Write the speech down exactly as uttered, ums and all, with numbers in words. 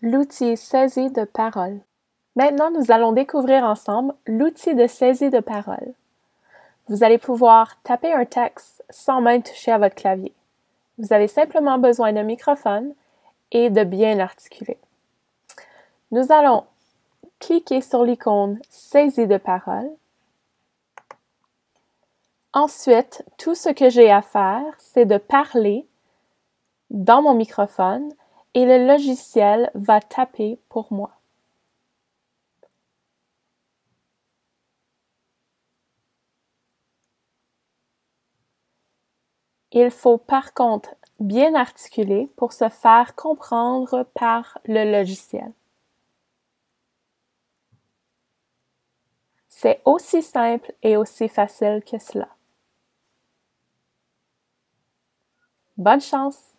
l'outil saisie de parole. Maintenant, nous allons découvrir ensemble l'outil de saisie de parole. Vous allez pouvoir taper un texte sans même toucher à votre clavier. Vous avez simplement besoin d'un microphone et de bien l'articuler. Nous allons cliquer sur l'icône « Saisie de parole ». Ensuite, tout ce que j'ai à faire, c'est de parler dans mon microphone et le logiciel va taper pour moi. Il faut par contre bien articuler pour se faire comprendre par le logiciel. C'est aussi simple et aussi facile que cela. Bonne chance!